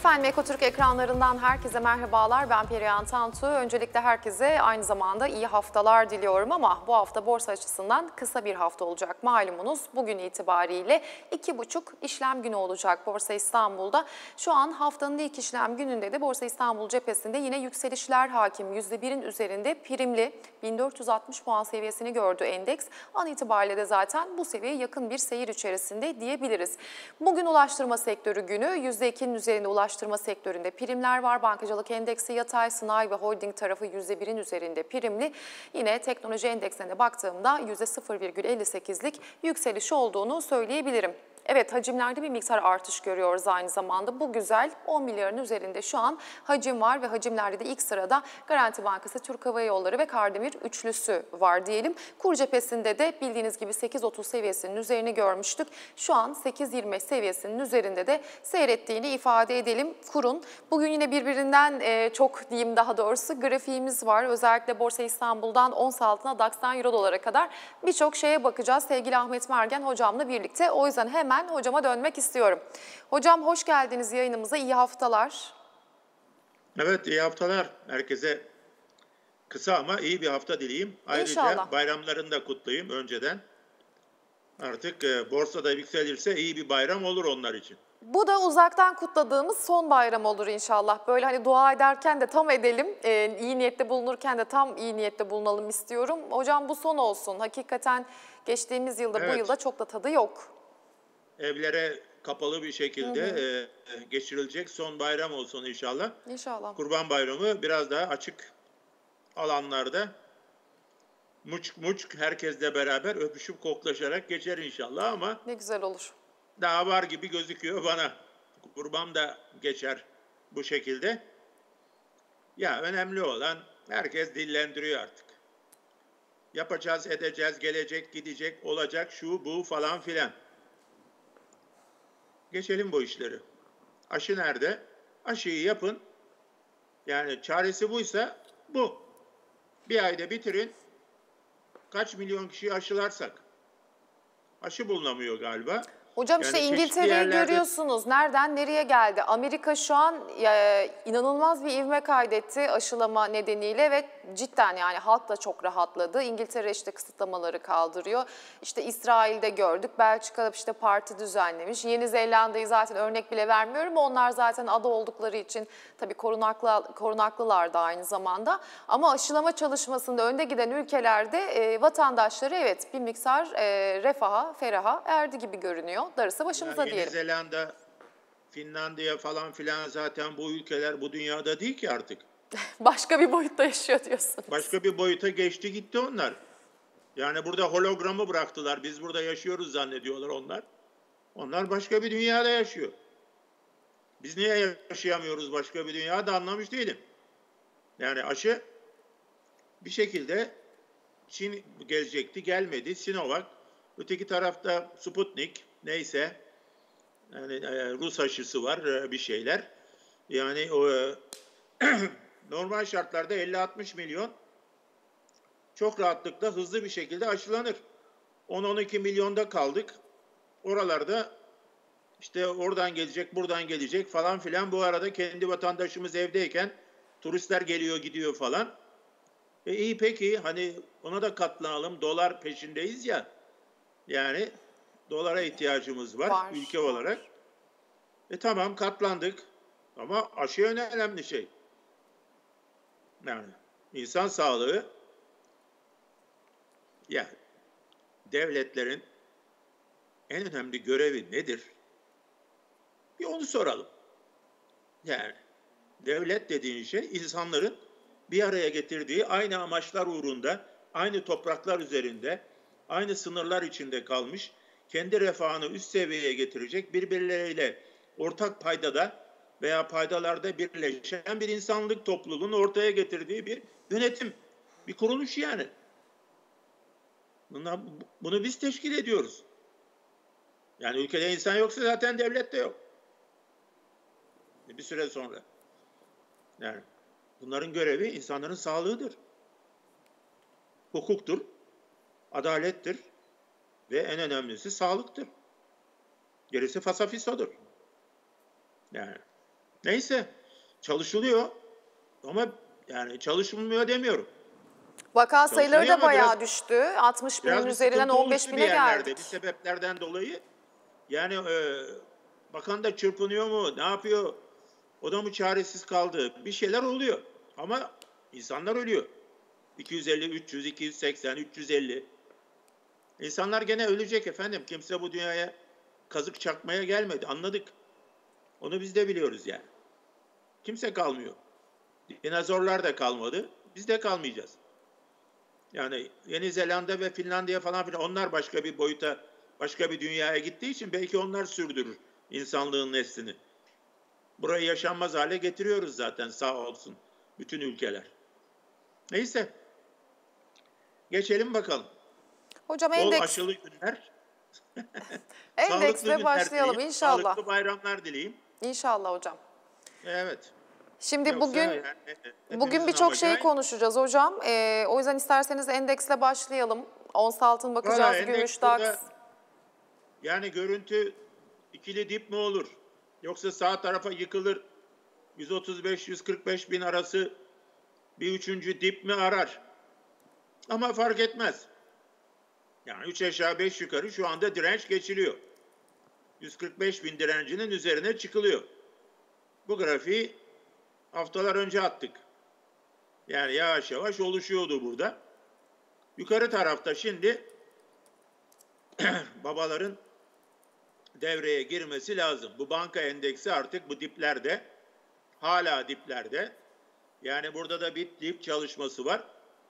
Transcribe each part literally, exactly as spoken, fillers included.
Efendim Ekotürk ekranlarından herkese merhabalar. Ben Perihan Tantu. Öncelikle herkese aynı zamanda iyi haftalar diliyorum ama bu hafta borsa açısından kısa bir hafta olacak. Malumunuz bugün itibariyle iki buçuk işlem günü olacak Borsa İstanbul'da. Şu an haftanın ilk işlem gününde de Borsa İstanbul cephesinde yine yükselişler hakim. yüzde birin üzerinde primli bin dört yüz altmış puan seviyesini gördü endeks. An itibariyle de zaten bu seviyeye yakın bir seyir içerisinde diyebiliriz. Bugün ulaştırma sektörü günü yüzde ikinin üzerinde ulaştırma sektöründe primler var. Bankacılık endeksi yatay, sanayi ve holding tarafı yüzde birin üzerinde primli. Yine teknoloji endeksine baktığımda yüzde sıfır virgül elli sekizlik yükseliş olduğunu söyleyebilirim. Evet, hacimlerde bir miktar artış görüyoruz aynı zamanda. Bu güzel, on milyarın üzerinde şu an hacim var ve hacimlerde de ilk sırada Garanti Bankası, Türk Hava Yolları ve Kardemir üçlüsü var diyelim. Kur cephesinde de bildiğiniz gibi sekiz otuz seviyesinin üzerini görmüştük. Şu an sekiz yirmi seviyesinin üzerinde de seyrettiğini ifade edelim kurun. Bugün yine birbirinden e, çok diyeyim daha doğrusu grafiğimiz var. Özellikle Borsa İstanbul'dan ons altına, DAX'tan Euro dolara kadar birçok şeye bakacağız sevgili Ahmet Mergen hocamla birlikte. O yüzden hemen hocama dönmek istiyorum. Hocam hoş geldiniz yayınımıza. İyi haftalar. Evet, iyi haftalar. Herkese kısa ama iyi bir hafta dileyim. Ayrıca İnşallah. bayramlarını da kutlayayım önceden. Artık e, borsada yükselirse iyi bir bayram olur onlar için. Bu da uzaktan kutladığımız son bayram olur inşallah. Böyle hani dua ederken de tam edelim, e, iyi niyette bulunurken de tam iyi niyette bulunalım istiyorum. Hocam bu son olsun. Hakikaten geçtiğimiz yılda Evet. bu yılda çok da tadı yok. Evlere kapalı bir şekilde Hı hı. e, geçirilecek son bayram olsun inşallah. İnşallah. Kurban Bayramı biraz daha açık alanlarda muçk muçk herkesle beraber öpüşüp koklaşarak geçer inşallah ama Ne güzel olur. daha var gibi gözüküyor bana. Kurban da geçer bu şekilde. Ya önemli olan herkes dillendiriyor artık. Yapacağız, edeceğiz, gelecek, gidecek, olacak, şu, bu falan filan. Geçelim bu işleri. Aşı nerede? Aşıyı yapın. Yani çaresi buysa bu. Bir ayda bitirin. Kaç milyon kişiyi aşılarsak. Aşı bulunamıyor galiba. Hocam Yani işte çeşitli İngiltere'yi yerlerde- görüyorsunuz. Nereden nereye geldi? Amerika şu an e, inanılmaz bir ivme kaydetti aşılama nedeniyle ve cidden yani halk da çok rahatladı. İngiltere işte kısıtlamaları kaldırıyor. İşte İsrail'de gördük. Belçika işte parti düzenlemiş. Yeni Zelanda'yı zaten örnek bile vermiyorum. Onlar zaten ada oldukları için tabii korunaklı, korunaklılar da aynı zamanda. Ama aşılama çalışmasında önde giden ülkelerde e, vatandaşları evet bir miktar e, refaha, feraha erdi gibi görünüyor. Darısı başımıza Ya Yeni diyelim. Zelanda, Finlandiya falan filan zaten bu ülkeler bu dünyada değil ki artık. Başka bir boyutta yaşıyor diyorsunuz. Başka bir boyuta geçti gitti onlar. Yani burada hologramı bıraktılar. Biz burada yaşıyoruz zannediyorlar onlar. Onlar başka bir dünyada yaşıyor. Biz niye yaşayamıyoruz başka bir dünyada anlamış değilim. Yani aşı bir şekilde Çin gelecekti, gelmedi. Sinovac, öteki tarafta Sputnik, neyse. Yani e, Rus aşısı var, e, bir şeyler. Yani o e, normal şartlarda elli altmış milyon çok rahatlıkla hızlı bir şekilde aşılanır. on on iki milyonda kaldık. Oralarda işte oradan gelecek, buradan gelecek falan filan. Bu arada kendi vatandaşımız evdeyken turistler geliyor gidiyor falan. E iyi peki hani ona da katlanalım. Dolar peşindeyiz ya. Yani dolara ihtiyacımız var, Var, ülke var. olarak. E tamam katlandık. Ama aşı en önemli şey. Yani insan sağlığı ya devletlerin en önemli görevi nedir? Bir onu soralım. Yani devlet dediğin şey insanların bir araya getirdiği aynı amaçlar uğrunda, aynı topraklar üzerinde, aynı sınırlar içinde kalmış, kendi refahını üst seviyeye getirecek, birbirleriyle ortak paydada veya paydalarda birleşen bir insanlık topluluğunun ortaya getirdiği bir yönetim, bir kuruluş yani. Buna, bunu biz teşkil ediyoruz. Yani ülkede insan yoksa zaten devlet de yok. Bir süre sonra. Yani bunların görevi insanların sağlığıdır. Hukuktur, adalettir ve en önemlisi sağlıktır. Gerisi fasafisodur. Yani Neyse, çalışılıyor ama yani çalışılmıyor demiyorum. Vaka sayıları Çalışılıyor da ama biraz, bayağı düştü. altmış binin biraz bir üzerinden sıkıntı on beş oluştu bir bine yerlerde geldik. bir sebeplerden dolayı. Yani e, bakan da çırpınıyor mu, ne yapıyor? O da mı çaresiz kaldı? Bir şeyler oluyor ama insanlar ölüyor. iki yüz elli, üç yüz, iki yüz seksen, üç yüz elli. İnsanlar gene ölecek efendim. Kimse bu dünyaya kazık çakmaya gelmedi. Anladık. Onu biz de biliyoruz yani. Kimse kalmıyor. Dinozorlar da kalmadı. Biz de kalmayacağız. Yani Yeni Zelanda ve Finlandiya falan filan onlar başka bir boyuta, başka bir dünyaya gittiği için belki onlar sürdürür insanlığın neslini. Burayı yaşanmaz hale getiriyoruz zaten sağ olsun bütün ülkeler. Neyse. Geçelim bakalım. Hocam Bol endeks, aşılı günler, sağlıklı endeksle günler başlayalım dileyim, inşallah. sağlıklı bayramlar dileyim. İnşallah hocam. Evet. Şimdi Yoksa bugün yani bugün hepimizin birçok amacı şeyi aynı. konuşacağız hocam. Ee, o yüzden isterseniz endeksle başlayalım. Ons altın Valla bakacağız, endeks gümüş, DAX. burada yani görüntü ikili dip mi olur? Yoksa sağ tarafa yıkılır yüz otuz beş yüz kırk beş bin arası bir üçüncü dip mi arar? Ama fark etmez. Yani üç aşağı beş yukarı şu anda direnç geçiliyor. yüz kırk beş bin direncinin üzerine çıkılıyor. Bu grafiği haftalar önce attık. Yani yavaş yavaş oluşuyordu burada. Yukarı tarafta şimdi babaların devreye girmesi lazım. Bu banka endeksi artık bu diplerde, hala diplerde. Yani burada da bir dip çalışması var.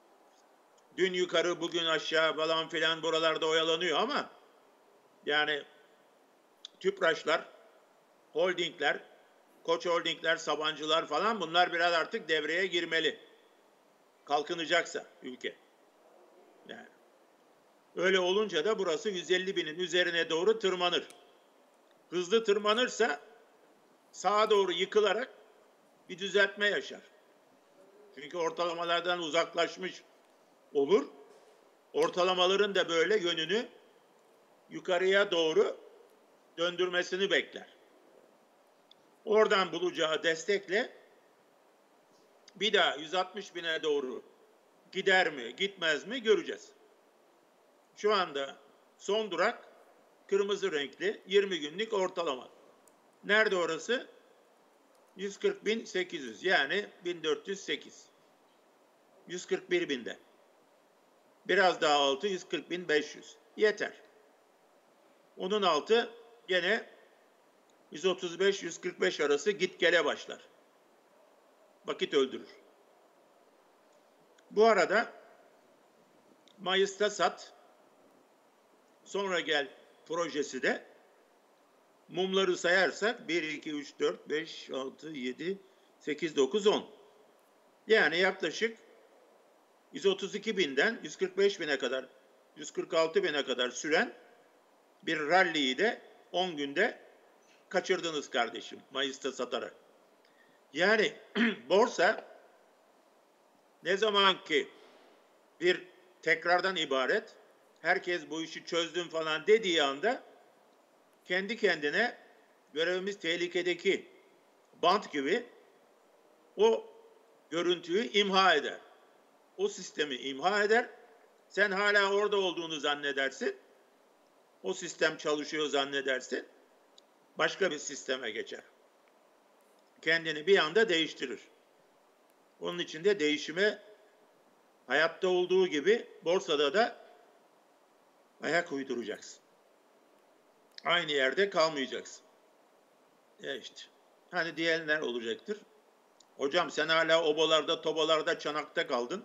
Dün yukarı, bugün aşağı falan filan buralarda oyalanıyor ama yani tüpraşlar, holdingler, Koç holdingler, Sabancılar falan bunlar biraz artık devreye girmeli. Kalkınacaksa ülke. Yani öyle olunca da burası yüz elli binin üzerine doğru tırmanır. Hızlı tırmanırsa sağa doğru yıkılarak bir düzeltme yaşar. Çünkü ortalamalardan uzaklaşmış olur. Ortalamaların da böyle yönünü yukarıya doğru döndürmesini bekler. Oradan bulacağı destekle bir daha yüz altmış bine doğru gider mi, gitmez mi göreceğiz. Şu anda son durak kırmızı renkli yirmi günlük ortalama. Nerede orası? yüz kırk bin sekiz yüz yani bin dört yüz sekiz. yüz kırk bir binde. Biraz daha altı yüz kırk bin beş yüz. Yeter. Onun altı gene yüz otuz beş yüz kırk beş arası git gele başlar. Vakit öldürür. Bu arada Mayıs'ta sat, sonra gel projesi de mumları sayarsak bir, iki, üç, dört, beş, altı, yedi, sekiz, dokuz, on. Yani yaklaşık yüz otuz iki binden yüz kırk beş bine kadar, yüz kırk altı bine kadar süren bir rally'yi de on günde kaçırdınız kardeşim Mayıs'ta satarak. Yani borsa ne zaman ki bir tekrardan ibaret, herkes bu işi çözdüm falan dediği anda kendi kendine görevimiz tehlikedeki bant gibi o görüntüyü imha eder. O sistemi imha eder. Sen hala orada olduğunu zannedersin. O sistem çalışıyor zannedersin. Başka bir sisteme geçer. Kendini bir anda değiştirir. Onun için de değişime hayatta olduğu gibi borsada da ayak uyduracaksın. Aynı yerde kalmayacaksın. Ya işte. Hani diyenler olacaktır. Hocam sen hala obalarda, tobalarda, çanakta kaldın.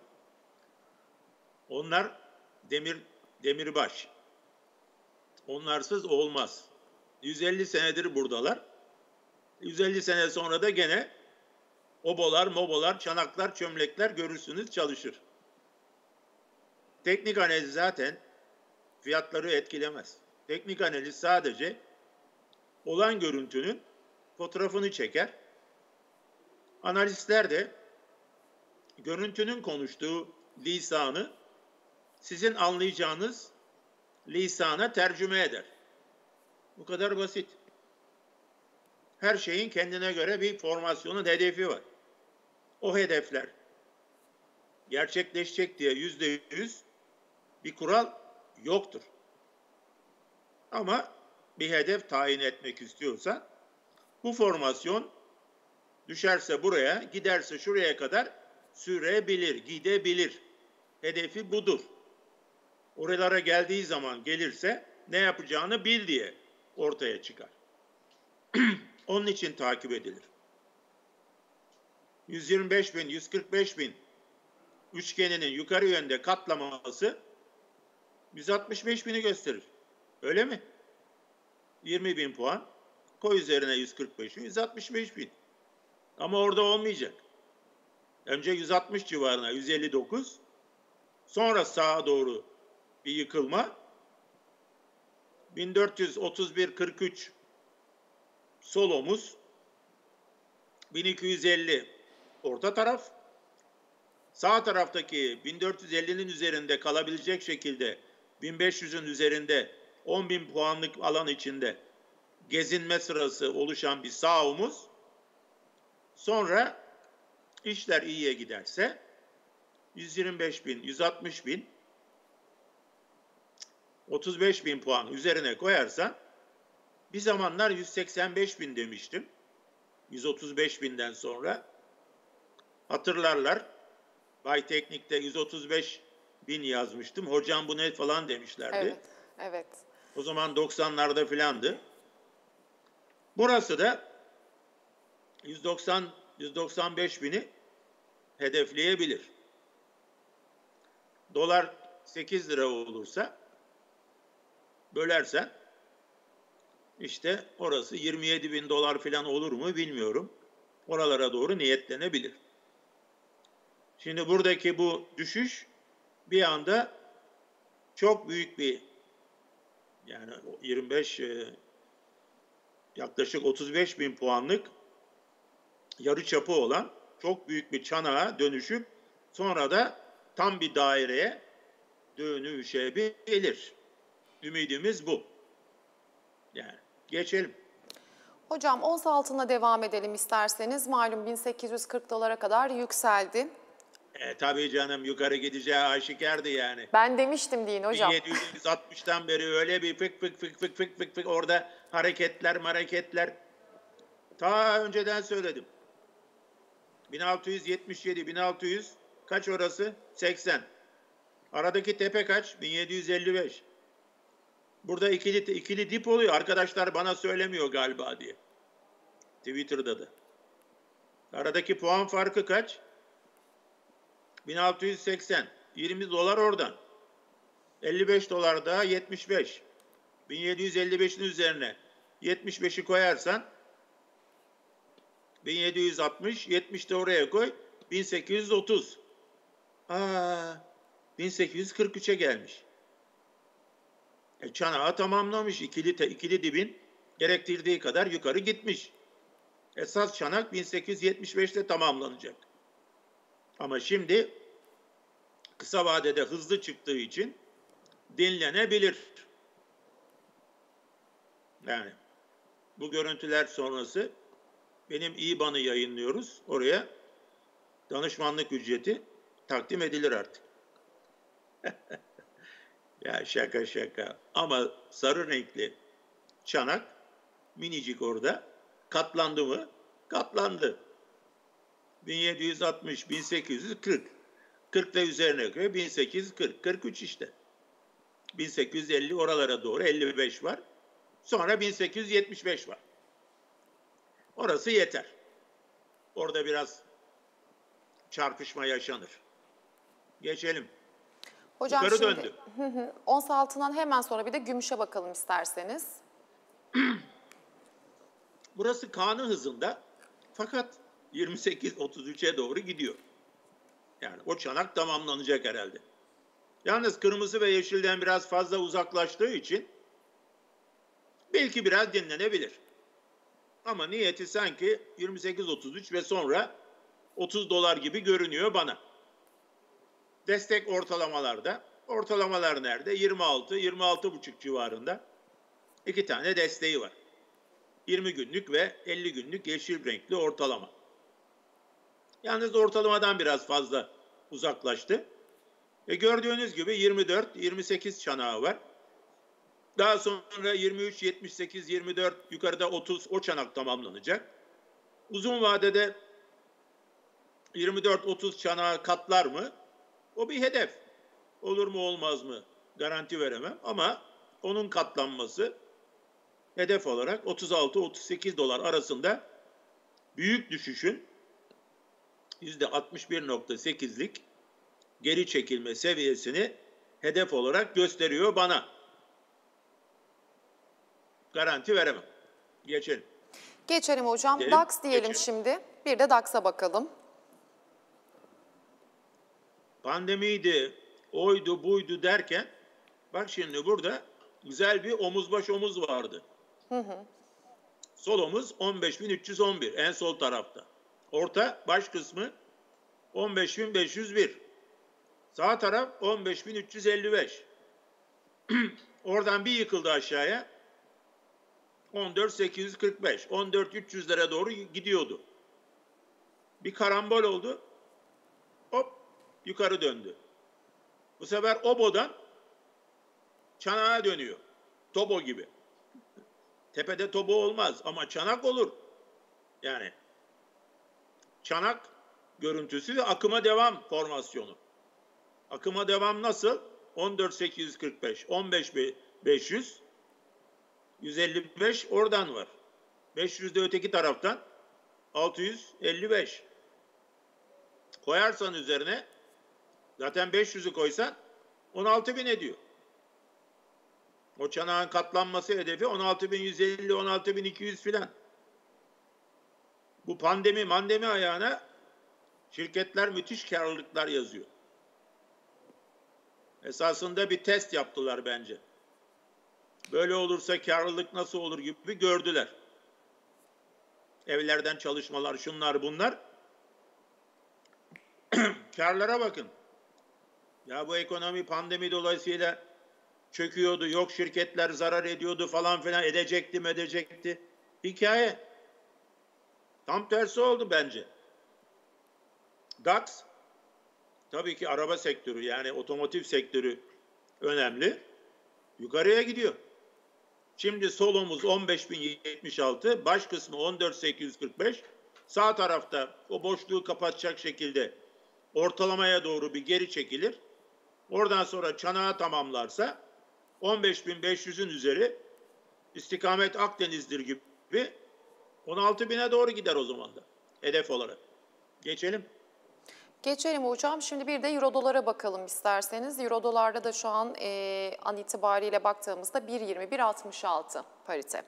Onlar demir demirbaş. Onlarsız olmaz. yüz elli senedir buradalar. yüz elli sene sonra da gene obalar, mobalar, çanaklar, çömlekler görürsünüz çalışır. Teknik analiz zaten fiyatları etkilemez. Teknik analiz sadece olan görüntünün fotoğrafını çeker. Analistler de görüntünün konuştuğu lisanı sizin anlayacağınız lisana tercüme eder. Bu kadar basit. her şeyin kendine göre bir formasyonun hedefi var. O hedefler gerçekleşecek diye yüzde yüz bir kural yoktur. Ama bir hedef tayin etmek istiyorsa bu formasyon düşerse buraya, giderse şuraya kadar sürebilir, gidebilir. Hedefi budur. Oralara geldiği zaman gelirse ne yapacağını bil diye ortaya çıkar. Onun için takip edilir. yüz yirmi beş bin, yüz kırk beş bin üçgeninin yukarı yönde katlaması yüz altmış beş bini gösterir. Öyle mi? yirmi bin puan, koy üzerine yüz kırk beş bin, yüz altmış beş bin. Ama orada olmayacak. Önce yüz altmış civarına, yüz elli dokuz, sonra sağa doğru bir yıkılma, bin dört yüz otuz bir kırk üç sol omuz, bin iki yüz elli orta taraf, sağ taraftaki bin dört yüz ellinin üzerinde kalabilecek şekilde bin beş yüzün üzerinde on bin puanlık alan içinde gezinme sırası oluşan bir sağ omuz, sonra işler iyiye giderse yüz yirmi beş bin, yüz altmış bin, otuz beş bin puan üzerine koyarsan, bir zamanlar yüz seksen beş bin demiştim. yüz otuz beş binden sonra. Hatırlarlar. Bay Teknik'te yüz otuz beş bin yazmıştım. Hocam bu ne falan demişlerdi. Evet, evet. O zaman doksanlarda filandı. Burası da yüz doksan yüz doksan beş bini hedefleyebilir. Dolar sekiz lira olursa bölersen işte orası yirmi yedi bin dolar falan olur mu bilmiyorum. Oralara doğru niyetlenebilir. Şimdi buradaki bu düşüş bir anda çok büyük bir, yani yirmi beş yaklaşık otuz beş bin puanlık yarı çapı olan çok büyük bir çanağa dönüşüp sonra da tam bir daireye dönüşebilir. Ümidimiz bu. Yani geçelim. Hocam ons altına devam edelim isterseniz. Malum bin sekiz yüz kırk dolara kadar yükseldi. E, tabii canım, yukarı gideceği aşikardı yani. Ben demiştim deyin hocam. bin yedi yüz altmıştan beri öyle bir fık fık fık fık fık fık fık orada hareketler hareketler. Ta önceden söyledim. bin altı yüz yetmiş yedi, bin altı yüz kaç orası? seksen. Aradaki tepe kaç? bin yedi yüz elli beş. Burada ikili, ikili dip oluyor. Arkadaşlar bana söylemiyor galiba diye. Twitter'da da. Aradaki puan farkı kaç? bin altı yüz seksen. yirmi dolar oradan. elli beş dolar daha yetmiş beş. bin yedi yüz elli beşin üzerine yetmiş beşi koyarsan bin yedi yüz altmış, yetmiş de oraya koy. bin sekiz yüz otuz. Aa, bin sekiz yüz kırk üçe gelmiş. E, çanağı tamamlamış. İkili, te, ikili dibin gerektirdiği kadar yukarı gitmiş. Esas çanak bin sekiz yüz yetmiş beşte tamamlanacak. Ama şimdi kısa vadede hızlı çıktığı için dinlenebilir. Yani bu görüntüler sonrası benim İ B A N'ı yayınlıyoruz. Oraya danışmanlık ücreti takdim edilir artık. Ya şaka şaka. Ama sarı renkli çanak minicik orada. Katlandı mı? Katlandı. bin yedi yüz altmış, bin sekiz yüz kırk. kırk ile üzerine göre bin sekiz yüz kırk. kırk üç işte. bin sekiz yüz elli oralara doğru elli beş var. Sonra bin sekiz yüz yetmiş beş var. Orası yeter. Orada biraz çarpışma yaşanır. Geçelim. Hocam Yukarı şimdi döndü. hı hı, ons altından hemen sonra bir de gümüşe bakalım isterseniz. Burası kanun hızında fakat yirmi sekiz otuz üçe doğru gidiyor. Yani o çanak tamamlanacak herhalde. Yalnız kırmızı ve yeşilden biraz fazla uzaklaştığı için belki biraz dinlenebilir. Ama niyeti sanki yirmi sekiz otuz üç ve sonra otuz dolar gibi görünüyor bana. Destek ortalamalarda. Ortalamalar nerede? yirmi altı, yirmi altı buçuk civarında. İki tane desteği var. yirmi günlük ve elli günlük yeşil renkli ortalama. Yalnız ortalamadan biraz fazla uzaklaştı. E gördüğünüz gibi yirmi dört yirmi sekiz çanağı var. Daha sonra yirmi üç yetmiş sekiz yirmi dört yukarıda otuz o çanak tamamlanacak. Uzun vadede yirmi dört otuz çanağı katlar mı? O bir hedef. Olur mu olmaz mı? Garanti veremem ama onun katlanması hedef olarak otuz altı otuz sekiz dolar arasında büyük düşüşün yüzde altmış bir nokta sekizlik geri çekilme seviyesini hedef olarak gösteriyor bana. Garanti veremem. Geçelim. Geçelim hocam. Gidelim, DAX diyelim geçelim. şimdi. Bir de DAX'a bakalım. Pandemiydi, oydu, buydu derken bak şimdi burada güzel bir omuz baş omuz vardı. Hı hı. Sol omuz on beş bin üç yüz on bir en sol tarafta. Orta baş kısmı on beş bin beş yüz bir. Sağ taraf on beş bin üç yüz elli beş. Oradan bir yıkıldı aşağıya. on dört bin sekiz yüz kırk beş. on dört bin üç yüzlere doğru gidiyordu. Bir karambol oldu. Hop yukarı döndü. Bu sefer obodan çanağa dönüyor. Tobo gibi. Tepede tobo olmaz ama çanak olur. Yani çanak görüntüsü ve akıma devam formasyonu. Akıma devam nasıl? on dört bin sekiz yüz kırk beş, on beş bin beş yüz, yüz elli beş oradan var. beş yüz de öteki taraftan altı yüz elli beş. Koyarsan üzerine zaten beş yüzü koysan on altı bin ediyor. O çanağın katlanması hedefi on altı bin yüz elli, on altı bin iki yüz filan. Bu pandemi mandemi ayağına şirketler müthiş karlılıklar yazıyor. Esasında bir test yaptılar bence. Böyle olursa karlılık nasıl olur gibi gördüler. Evlerden çalışmalar, şunlar bunlar. Karlara bakın. Ya bu ekonomi pandemi dolayısıyla çöküyordu, yok şirketler zarar ediyordu falan filan, edecekti edecekti. Hikaye. Tam tersi oldu bence. DAX, tabii ki araba sektörü yani otomotiv sektörü önemli. Yukarıya gidiyor. Şimdi sol omuz on beş bin yetmiş altı, baş kısmı on dört bin sekiz yüz kırk beş. Sağ tarafta o boşluğu kapatacak şekilde ortalamaya doğru bir geri çekilir. Oradan sonra çanağı tamamlarsa on beş bin beş yüzün üzeri istikamet Akdeniz'dir gibi on altı bine doğru gider o zaman da hedef olarak. Geçelim. Geçelim hocam. Şimdi bir de Euro dolara bakalım isterseniz. Euro dolarda da şu an e, an itibariyle baktığımızda bir yirmi bir altmış altı parite.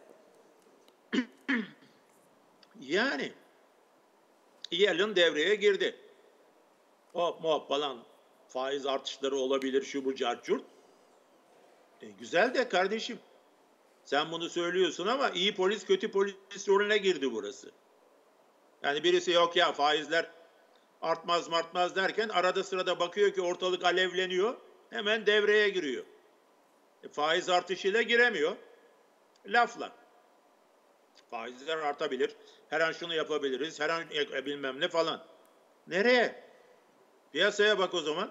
Yani Yellen devreye girdi. Hop hop falan faiz artışları olabilir şu bu carçurt. E, güzel de kardeşim. Sen bunu söylüyorsun ama iyi polis kötü polis rolüne girdi burası. Yani birisi yok ya faizler artmaz martmaz derken arada sırada bakıyor ki ortalık alevleniyor. Hemen devreye giriyor. E, faiz artışıyla giremiyor. Lafla. Faizler artabilir. Her an şunu yapabiliriz. Her an e, bilmem ne falan. Nereye? Piyasaya bak o zaman.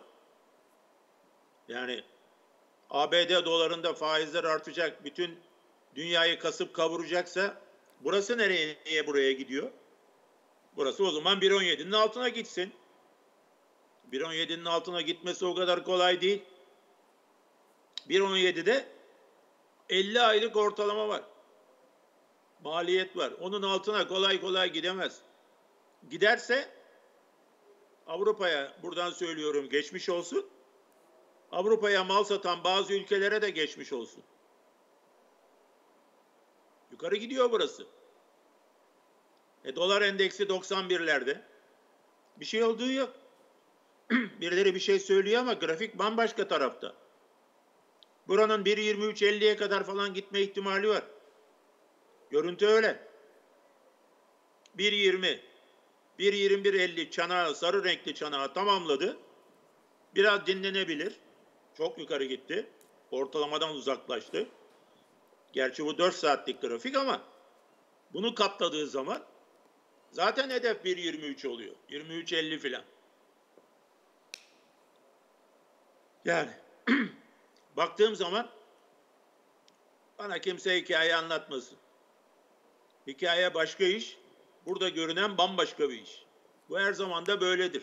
Yani A B D dolarında faizler artacak. Bütün dünyayı kasıp kavuracaksa burası nereye, niye buraya gidiyor? Burası o zaman bir on yedinin altına gitsin. bir on yedinin altına gitmesi o kadar kolay değil. bir on yedide elli aylık ortalama var. Maliyet var. Onun altına kolay kolay gidemez. Giderse Avrupa'ya buradan söylüyorum geçmiş olsun. Avrupa'ya mal satan bazı ülkelere de geçmiş olsun. Yukarı gidiyor burası. E, dolar endeksi doksan birlerde. Bir şey olduğu yok. Birileri bir şey söylüyor ama grafik bambaşka tarafta. Buranın bir yirmi üç elliye kadar falan gitme ihtimali var. Görüntü öyle. bir yirmi, bir yirmi bir elli çanağı, sarı renkli çanağı tamamladı. Biraz dinlenebilir. Çok yukarı gitti. Ortalamadan uzaklaştı. Gerçi bu dört saatlik grafik ama Bunu katladığı zaman zaten hedef bir yirmi üç oluyor. yirmi üç elli filan. Yani baktığım zaman bana kimse hikaye anlatmasın. Hikaye başka iş, burada görünen bambaşka bir iş. Bu her zaman da böyledir.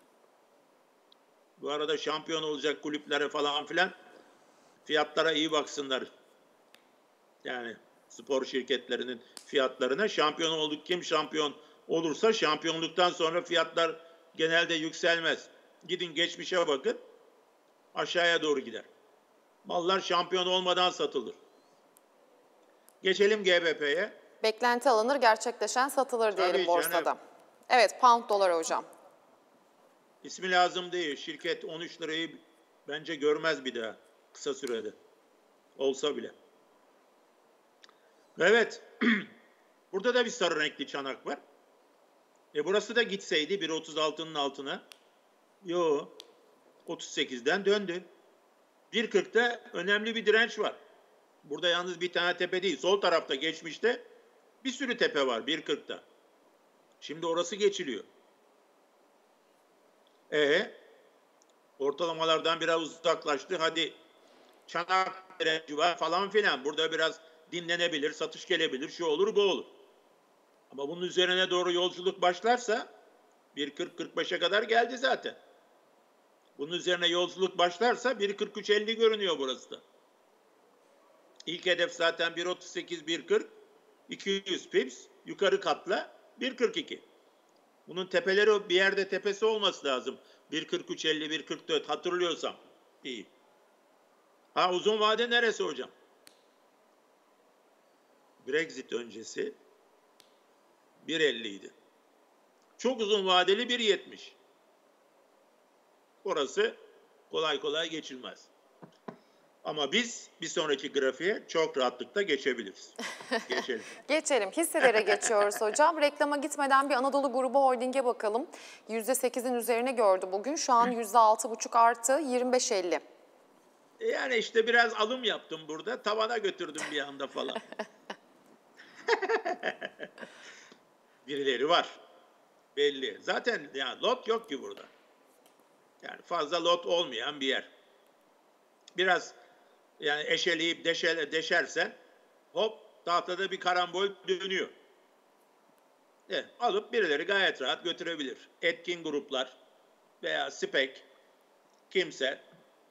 Bu arada şampiyon olacak kulüplere falan filan fiyatlara iyi baksınlar. Yani spor şirketlerinin fiyatlarına, şampiyon olduk, kim şampiyon olursa şampiyonluktan sonra fiyatlar genelde yükselmez. Gidin geçmişe bakın, aşağıya doğru gider. Mallar şampiyon olmadan satılır. Geçelim G B P'ye. Beklenti alınır, gerçekleşen satılır diyelim Tabii borsada. canım. Evet, pound dolar hocam. İsmi lazım değil. Şirket on üç lirayı bence görmez bir daha kısa sürede. Olsa bile. Evet. Burada da bir sarı renkli çanak var. E burası da gitseydi bir otuz altının altına. Yo. otuz sekizden döndü. bir kırkta önemli bir direnç var. Burada yalnız bir tane tepe değil. Sol tarafta geçmişte bir sürü tepe var bir kırkta. Şimdi orası geçiliyor. E ortalamalardan biraz uzaklaştı. Hadi çanak direnci var falan filan. Burada biraz dinlenebilir, satış gelebilir, şu olur bu olur. Ama bunun üzerine doğru yolculuk başlarsa bir kırk kırk beşe kadar geldi zaten. Bunun üzerine yolculuk başlarsa bir kırk üç elli görünüyor burası da. İlk hedef zaten bir otuz sekiz bir kırk, iki yüz pips, yukarı katla bir kırk iki. Bunun tepeleri bir yerde tepesi olması lazım. bir kırk üç elli, bir kırk dört hatırlıyorsam. İyi. Ha uzun vade neresi hocam? Brexit öncesi bir elli idi. Çok uzun vadeli bir yetmiş. Orası kolay kolay geçilmez. Ama biz bir sonraki grafiğe çok rahatlıkla geçebiliriz. Geçelim. Geçelim. Hisselere geçiyoruz hocam. Reklama gitmeden bir Anadolu Grubu Holding'e bakalım. yüzde sekizin üzerine gördü bugün. Şu an yüzde altı buçuk artı yirmi beş elli. Yani işte biraz alım yaptım burada. Tavana götürdüm bir anda falan. Birileri var. Belli. Zaten yani lot yok ki burada. Yani fazla lot olmayan bir yer. Biraz yani eşeleyip deşe, deşersen hop tahtada bir karambol dönüyor. Evet, alıp birileri gayet rahat götürebilir. Etkin gruplar veya spek kimse.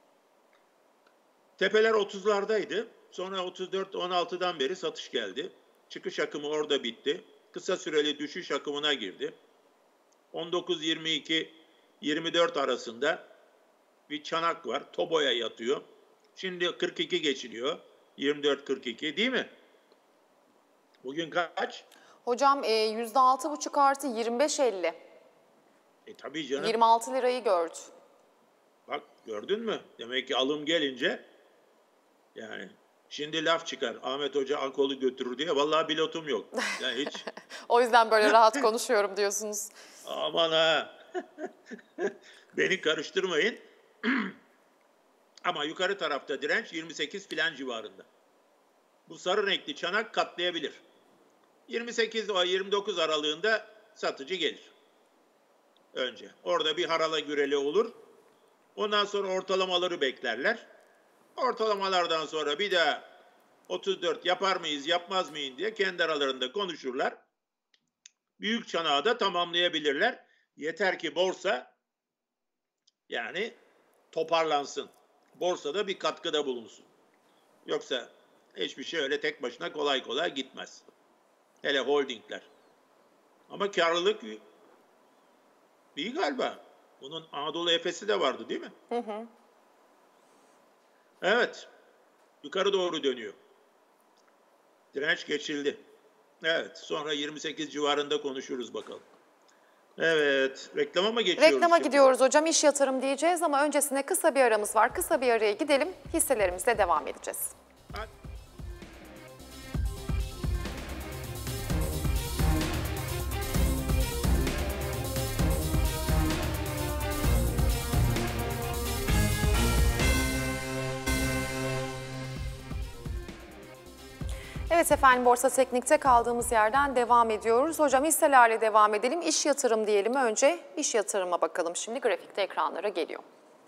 Tepeler otuzlardaydı. Sonra otuz dört on altıdan beri satış geldi. Çıkış akımı orada bitti. Kısa süreli düşüş akımına girdi. on dokuz yirmi iki yirmi dört arasında bir çanak var. Tobo'ya yatıyor. Şimdi kırk iki geçiliyor. yirmi dört kırk iki değil mi? Bugün kaç? Hocam e, yüzde altı buçuk artı yirmi beş elli. E tabii canım. yirmi altı lirayı gördü. Bak gördün mü? Demek ki alım gelince yani şimdi laf çıkar. Ahmet Hoca Akol'u götürür diye. Vallahi pilotum yok. Yani hiç. O yüzden böyle rahat konuşuyorum diyorsunuz. Aman ha. Beni karıştırmayın. Ama yukarı tarafta direnç yirmi sekiz filan civarında. Bu sarı renkli çanak katlayabilir. yirmi sekiz o yirmi dokuz aralığında satıcı gelir. Önce. Orada bir harala güreli olur. Ondan sonra ortalamaları beklerler. Ortalamalardan sonra bir daha otuz dört yapar mıyız, yapmaz mıyız diye kendi aralarında konuşurlar. Büyük çanağı da tamamlayabilirler. Yeter ki borsa yani toparlansın. Borsada bir katkıda bulunsun. Yoksa hiçbir şey öyle tek başına kolay kolay gitmez. Hele holdingler. Ama karlılık iyi galiba. Bunun Anadolu Efes'i de vardı değil mi? Hı hı. Evet. Yukarı doğru dönüyor. Direnç geçildi. Evet. Sonra yirmi sekiz civarında konuşuruz bakalım. Evet. Reklama mı geçiyoruz? Reklama şimdi? gidiyoruz hocam. İş yatırım diyeceğiz ama öncesinde kısa bir aramız var. Kısa bir araya gidelim. Hisselerimizle devam edeceğiz. Hadi. Evet. Evet efendim, Borsa Teknik'te kaldığımız yerden devam ediyoruz. Hocam hisselerle devam edelim. İş yatırım diyelim önce. İş yatırıma bakalım. Şimdi grafikte ekranlara geliyor.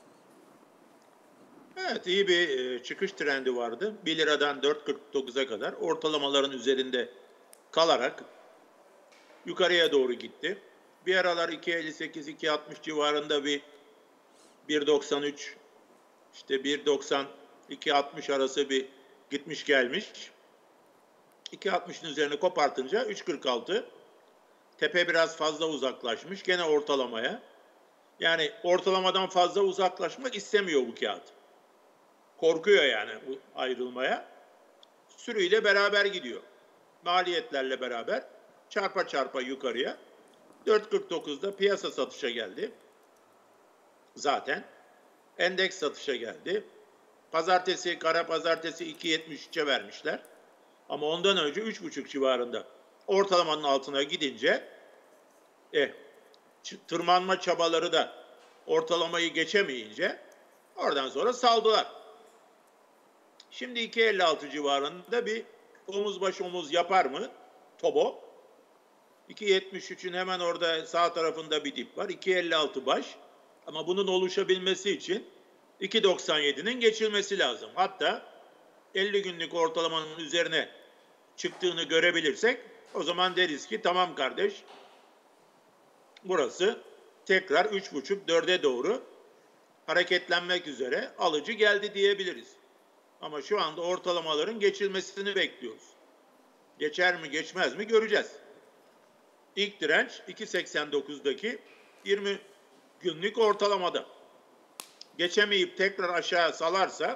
Evet, iyi bir çıkış trendi vardı. bir liradan dört kırk dokuza kadar ortalamaların üzerinde kalarak yukarıya doğru gitti. Bir aralar iki elli sekiz iki altmış civarında bir bir doksan üç işte bir doksan iki altmış arası bir gitmiş gelmiş. iki altmışın üzerine kopartınca üç kırk altı. Tepe biraz fazla uzaklaşmış. Gene ortalamaya. Yani ortalamadan fazla uzaklaşmak istemiyor bu kağıt. Korkuyor yani ayrılmaya. Sürüyle beraber gidiyor. Maliyetlerle beraber çarpa çarpa yukarıya. dört kırk dokuzda piyasa satışa geldi. Zaten endeks satışa geldi. Pazartesi, kara pazartesi iki yetmiş üçe vermişler. Ama ondan önce üç buçuk civarında ortalamanın altına gidince eh, tırmanma çabaları da ortalamayı geçemeyince oradan sonra saldılar. Şimdi iki elli altı civarında bir omuz baş omuz yapar mı Tobo? iki yetmiş üçün hemen orada sağ tarafında bir dip var. iki elli altı baş. Ama bunun oluşabilmesi için iki doksan yedinin geçilmesi lazım. Hatta elli günlük ortalamanın üzerine çıktığını görebilirsek o zaman deriz ki tamam kardeş, burası tekrar üç buçuk dörde doğru hareketlenmek üzere, alıcı geldi diyebiliriz. Ama şu anda ortalamaların geçilmesini bekliyoruz. Geçer mi geçmez mi göreceğiz. İlk direnç iki seksen dokuzdaki yirmi günlük ortalamada. Geçemeyip tekrar aşağı salarsa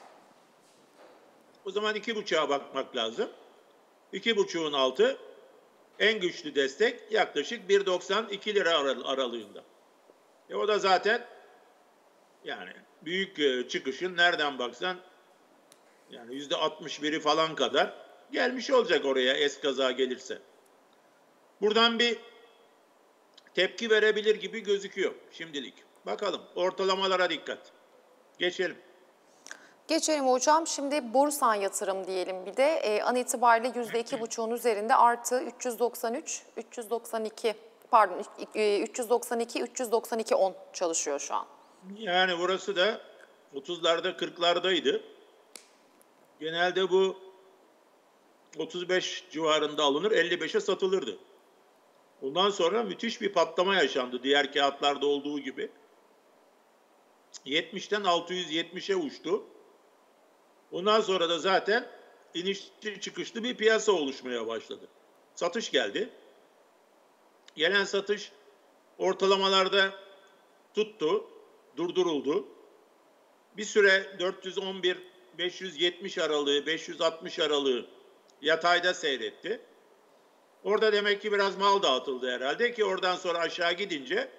o zaman iki buçuğa bakmak lazım. iki buçuğun altı en güçlü destek yaklaşık bir doksan iki lira aralığında. E o da zaten yani büyük çıkışın nereden baksan yani yüzde altmış biri falan kadar gelmiş olacak oraya eskaza gelirse. Buradan bir tepki verebilir gibi gözüküyor şimdilik. Bakalım, ortalamalara dikkat. Geçelim. Geçelim hocam. Şimdi Borusan Yatırım diyelim bir de. E, an itibariyle yüzde iki buçuğun üzerinde artı üç yüz doksan üç, üç yüz doksan iki pardon üç yüz doksan iki, üç yüz doksan iki on çalışıyor şu an. Yani burası da otuzlarda kırklardaydı. Genelde bu otuz beş civarında alınır, elli beşe satılırdı. Ondan sonra müthiş bir patlama yaşandı diğer kağıtlarda olduğu gibi. yetmişten altı yüz yetmişe uçtu. Ondan sonra da zaten inişli çıkışlı bir piyasa oluşmaya başladı. Satış geldi. Gelen satış ortalamalarda tuttu, durduruldu. Bir süre dört yüz on bir beş yüz yetmiş aralığı, beş yüz altmış aralığı yatayda seyretti. Orada demek ki biraz mal dağıtıldı herhalde ki oradan sonra aşağı gidince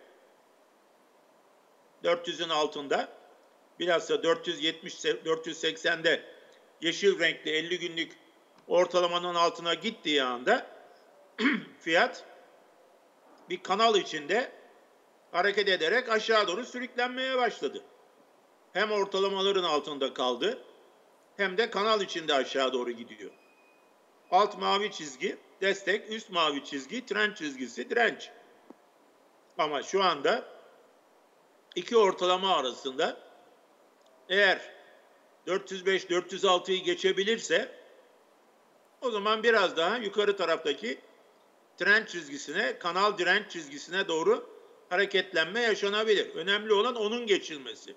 dört yüzün altında, bilhassa dört yüz yetmiş dört yüz seksende yeşil renkli elli günlük ortalamanın altına gittiği anda fiyat bir kanal içinde hareket ederek aşağı doğru sürüklenmeye başladı. Hem ortalamaların altında kaldı hem de kanal içinde aşağı doğru gidiyor. Alt mavi çizgi destek, üst mavi çizgi trend çizgisi direnç. Ama şu anda iki ortalama arasında eğer dört yüz beş dört yüz altıyı geçebilirse o zaman biraz daha yukarı taraftaki trend çizgisine, kanal direnç çizgisine doğru hareketlenme yaşanabilir. Önemli olan onun geçilmesi.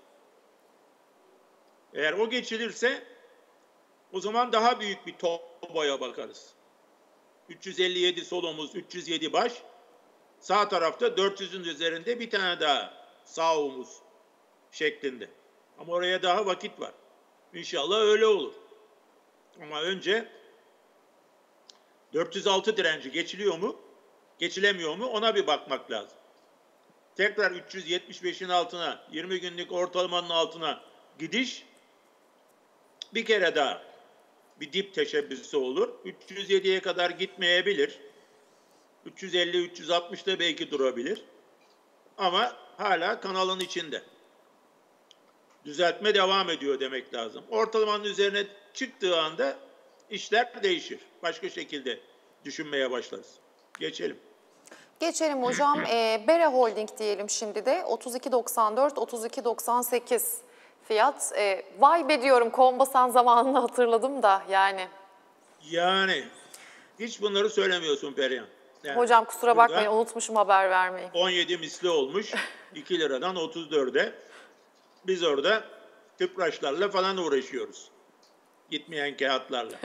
Eğer o geçilirse o zaman daha büyük bir toboya bakarız. üç yüz elli yedi sol omuz, üç yüz yedi baş. Sağ tarafta dört yüzün üzerinde bir tane daha sağ omuz şeklinde. Ama oraya daha vakit var. İnşallah öyle olur. Ama önce dört yüz altı direnci geçiliyor mu, geçilemiyor mu ona bir bakmak lazım. Tekrar üç yüz yetmiş beşin altına, yirmi günlük ortalamanın altına gidiş bir kere daha bir dip teşebbüsü olur. üç yüz yediye kadar gitmeyebilir. üç yüz elli üç yüz altmışta belki durabilir. Ama hala kanalın içinde. Düzeltme devam ediyor demek lazım. Ortalamanın üzerine çıktığı anda işler değişir. Başka şekilde düşünmeye başlarız. Geçelim. Geçelim hocam. E, Bera Holding diyelim şimdi de otuz iki doksan dört otuz iki doksan sekiz fiyat. E, vay be diyorum, Kombasan zamanını hatırladım da yani. Yani hiç bunları söylemiyorsun Perihan. Yani Hocam kusura bakmayın, unutmuşum haber vermeyi. on yedi misli olmuş iki liradan otuz dörde. Biz orada tüpraşlarla falan uğraşıyoruz. Gitmeyen kağıtlarla.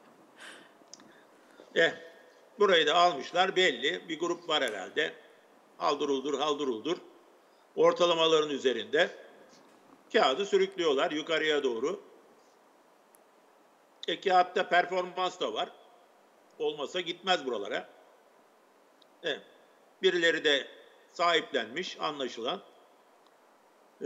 eh, burayı da almışlar belli. Bir grup var herhalde. Haldır uldur haldır uldur. Ortalamaların üzerinde kağıdı sürüklüyorlar yukarıya doğru. E, kağıtta performans da var. Olmasa gitmez buralara. E, birileri de sahiplenmiş anlaşılan. E,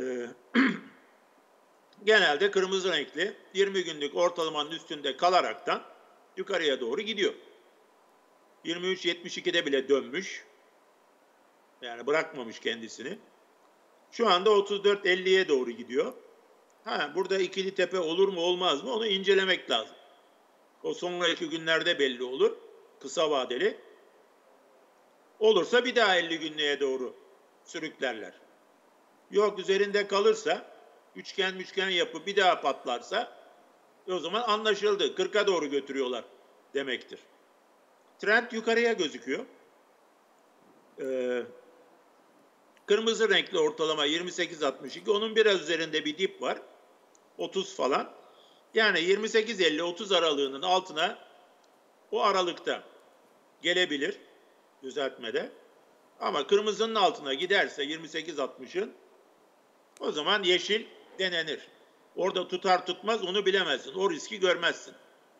genelde kırmızı renkli yirmi günlük ortalamanın üstünde kalaraktan yukarıya doğru gidiyor. yirmi üç yetmiş ikide bile dönmüş. Yani bırakmamış kendisini. Şu anda otuz dört elliye doğru gidiyor. Ha, burada ikili tepe olur mu olmaz mı onu incelemek lazım. O sonraki günlerde belli olur. Kısa vadeli. Olursa bir daha elli günlüğe doğru sürüklerler. Yok üzerinde kalırsa, üçgen üçgen yapıp bir daha patlarsa o zaman anlaşıldı. kırka doğru götürüyorlar demektir. Trend yukarıya gözüküyor. Ee, kırmızı renkli ortalama yirmi sekiz altmış iki. Onun biraz üzerinde bir dip var. otuz falan. Yani yirmi sekiz elli otuz aralığının altına o aralıkta gelebilir düzeltmede. Ama kırmızının altına giderse yirmi sekiz altmışın o zaman yeşil denenir. Orada tutar tutmaz onu bilemezsin. O riski görmezsin.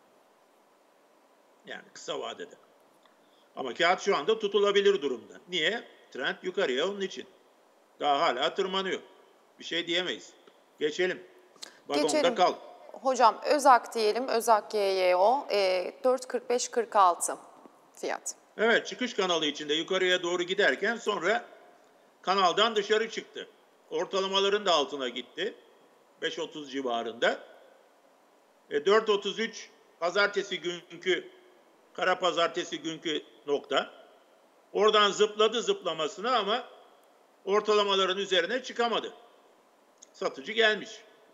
Yani kısa vadede. Ama kağıt şu anda tutulabilir durumda. Niye? Trend yukarıya onun için. Daha hala tırmanıyor. Bir şey diyemeyiz. Geçelim. Vagonda Geçelim. kal. Hocam Özak diyelim. Özak G Y O e, dört kırk beş kırk altı fiyat. Evet, çıkış kanalı içinde yukarıya doğru giderken sonra kanaldan dışarı çıktı. Ortalamaların da altına gitti. beş otuz civarında. E, dört otuz üç pazartesi günkü, kara pazartesi günkü nokta. Oradan zıpladı zıplamasına ama ortalamaların üzerine çıkamadı. Satıcı gelmiş.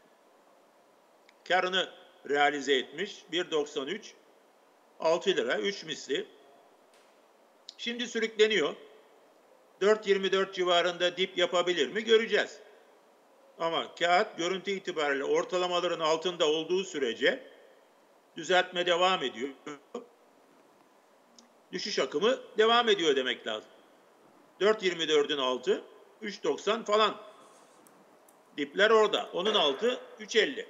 Karını realize etmiş. bir doksan üç, altı lira, üç misli. Şimdi sürükleniyor. dört yirmi dört civarında dip yapabilir mi göreceğiz. Ama kağıt görüntü itibariyle ortalamaların altında olduğu sürece düzeltme devam ediyor. Düşüş akımı devam ediyor demek lazım. dört yirmi dördün altı, üç doksan falan. Dipler orada. Onun altı üç elli.